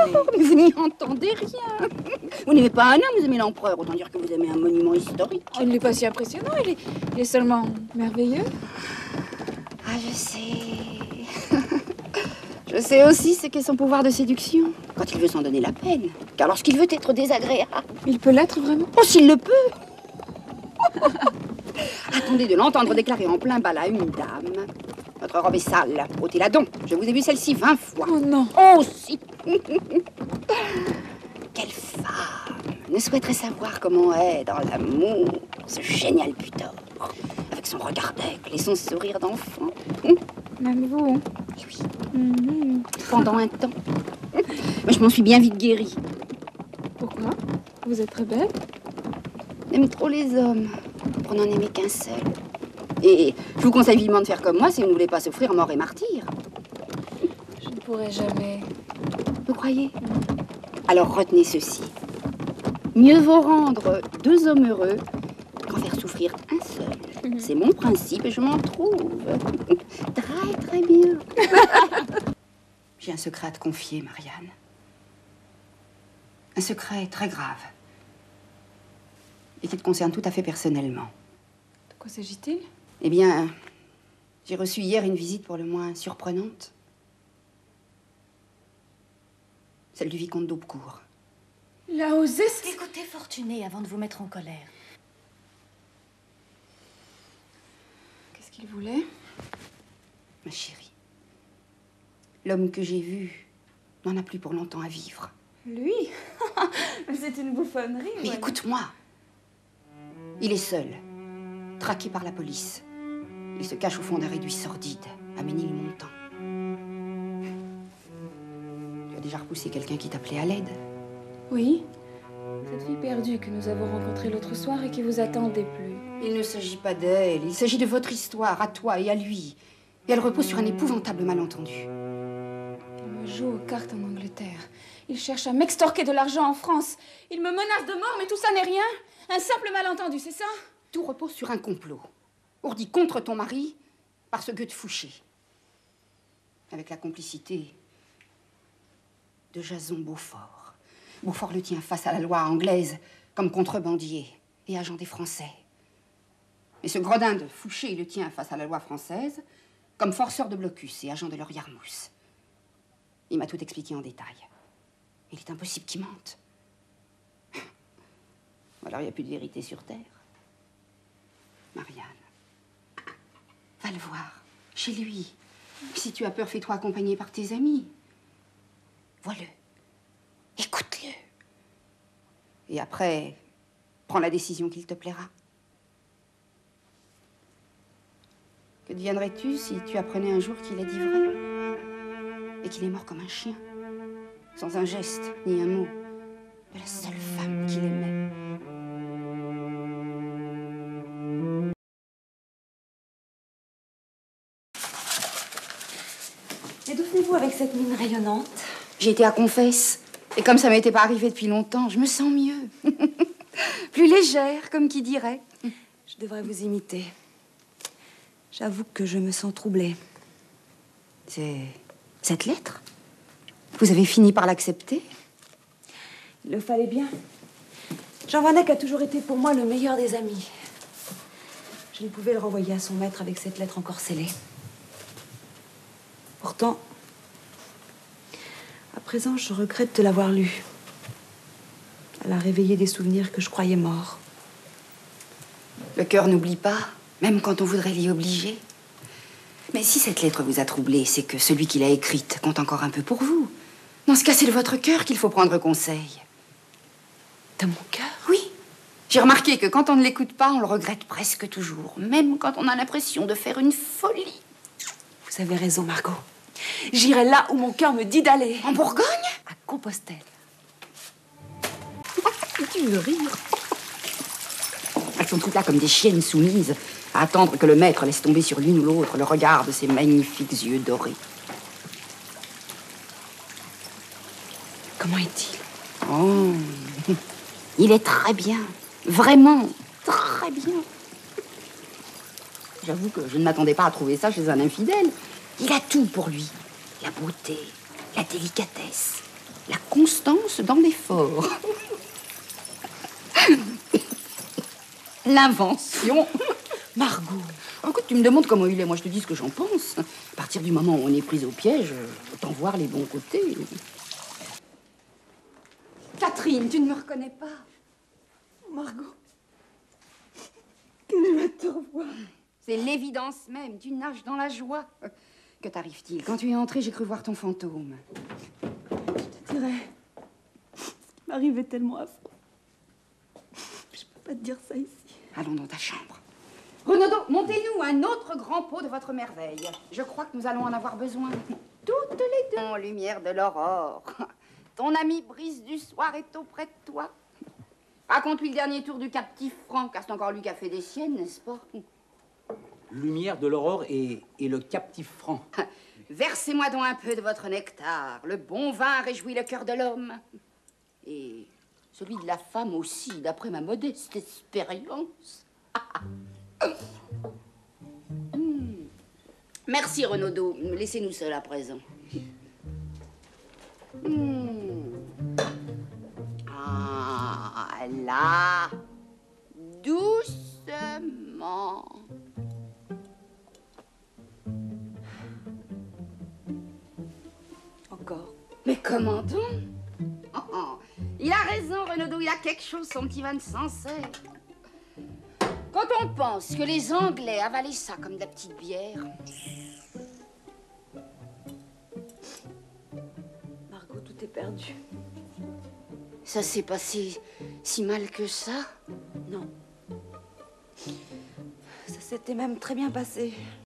Mais vous n'y entendez rien. Vous n'aimez pas un homme, vous aimez l'empereur. Autant dire que vous aimez un monument historique. Oh, il n'est pas si impressionnant, il est seulement merveilleux. Ah, je sais. Je sais aussi ce qu'est son pouvoir de séduction. Quand il veut s'en donner la peine. Car lorsqu'il veut être désagréable... Il peut l'être vraiment? Oh, s'il le peut. Attendez de l'entendre déclarer en plein bal à une dame. Votre robe est sale, ôtez-la donc. Je vous ai vu celle-ci 20 fois. Oh non. Oh si. Quelle femme ne souhaiterait savoir comment est dans l'amour ce génial butor, avec son regard d'aigle et son sourire d'enfant. Même vous? Oui. Pendant un temps. Mais je m'en suis bien vite guérie. Pourquoi? Vous êtes très belle. J'aime trop les hommes, pour n'en aimer qu'un seul. Et je vous conseille vivement de faire comme moi si vous ne voulez pas souffrir mort et martyr. Je ne pourrai jamais. Vous croyez? Alors retenez ceci. Mieux vaut rendre 2 hommes heureux qu'en faire souffrir un seul. C'est mon principe et je m'en trouve très très bien. J'ai un secret à te confier, Marianne. Un secret très grave. Et qui te concerne tout à fait personnellement. De quoi s'agit-il? Eh bien, j'ai reçu hier une visite pour le moins surprenante. Celle du vicomte d'Aubecourt. Il a osé... Écoutez, Fortuné, avant de vous mettre en colère. Qu'est-ce qu'il voulait? Ma chérie, l'homme que j'ai vu n'en a plus pour longtemps à vivre. Lui? C'est une bouffonnerie. Mais écoute-moi. Il est seul, traqué par la police. Il se cache au fond d'un réduit sordide, à Ménilmontant. Tu as déjà repoussé quelqu'un qui t'appelait à l'aide? Oui. Cette fille perdue que nous avons rencontrée l'autre soir et qui vous attendait plus. Il ne s'agit pas d'elle, il s'agit de votre histoire, à toi et à lui. Et elle repose sur un épouvantable malentendu. Il me joue aux cartes en Angleterre. Il cherche à m'extorquer de l'argent en France. Il me menace de mort, mais tout ça n'est rien. Un simple malentendu, c'est ça? Tout repose sur un complot, ourdi contre ton mari par ce gueux de Fouché. Avec la complicité de Jason Beaufort. Beaufort le tient face à la loi anglaise comme contrebandier et agent des Français. Et ce gredin de Fouché le tient face à la loi française comme forceur de blocus et agent de leur Yarmouth. Il m'a tout expliqué en détail. Il est impossible qu'il mente. Alors il n'y a plus de vérité sur terre. Marianne, va le voir, chez lui. Si tu as peur, fais-toi accompagner par tes amis. Vois-le. Écoute-le. Et après, prends la décision qu'il te plaira. Que deviendrais-tu si tu apprenais un jour qu'il a dit vrai et qu'il est mort comme un chien, sans un geste ni un mot de la seule femme qu'il aimait? Et d'où venez-vous avec cette mine rayonnante? J'ai été à Confesse. Et comme ça m'était pas arrivé depuis longtemps, je me sens mieux. Plus légère, comme qui dirait. Je devrais vous imiter. J'avoue que je me sens troublée. C'est cette lettre? Vous avez fini par l'accepter? Il le fallait bien. Jean Vanek a toujours été pour moi le meilleur des amis. Je ne pouvais le renvoyer à son maître avec cette lettre encore scellée. Pourtant, à présent, je regrette de l'avoir lue. Elle a réveillé des souvenirs que je croyais morts. Le cœur n'oublie pas, même quand on voudrait l'y obliger. Mais si cette lettre vous a troublé, c'est que celui qui l'a écrite compte encore un peu pour vous. Dans ce cas, c'est de votre cœur qu'il faut prendre conseil. De mon cœur? Oui. J'ai remarqué que quand on ne l'écoute pas, on le regrette presque toujours, même quand on a l'impression de faire une folie. Vous avez raison, Margot. J'irai là où mon cœur me dit d'aller. En Bourgogne? À Compostelle. Tu veux rire? Elles sont toutes là comme des chiennes soumises, à attendre que le maître laisse tomber sur l'une ou l'autre le regard de ses magnifiques yeux dorés. Comment est-il? Oh, il est très bien. Vraiment, très bien. J'avoue que je ne m'attendais pas à trouver ça chez un infidèle. Il a tout pour lui. La beauté, la délicatesse, La constance dans l'effort. L'invention. Margot. Écoute, tu me demandes comment il est, moi je te dis ce que j'en pense. À partir du moment où on est pris au piège, autant voir les bons côtés. Catherine, tu ne me reconnais pas? Margot. Que je vais te revoir. C'est l'évidence même, tu nages dans la joie. Que t'arrive-t-il? Quand tu es entrée, j'ai cru voir ton fantôme. Je te dirais, ce qui m'arrivait tellement affreux. Je peux pas te dire ça ici. Allons dans ta chambre. Renaudot, montez-nous un autre grand pot de votre merveille. Je crois que nous allons en avoir besoin. Toutes les deux. En lumière de l'aurore. Ton ami Brice du soir est auprès de toi. Raconte-lui le dernier tour du captif franc, car c'est encore lui qui a fait des siennes, n'est-ce pas? Lumière de l'aurore et le captif franc. Versez-moi donc un peu de votre nectar. Le bon vin réjouit le cœur de l'homme. Et celui de la femme aussi, d'après ma modeste expérience. Merci, Renaudot. Laissez-nous seuls à présent. Ah, là. Doucement. Encore. Mais comment donc? Il a raison, Renaudot, il a quelque chose, son petit vin de Sancerre. Quand on pense que les Anglais avalaient ça comme de la petite bière... Margot, tout est perdu. Ça s'est passé si mal que ça? Non. Ça s'était même très bien passé.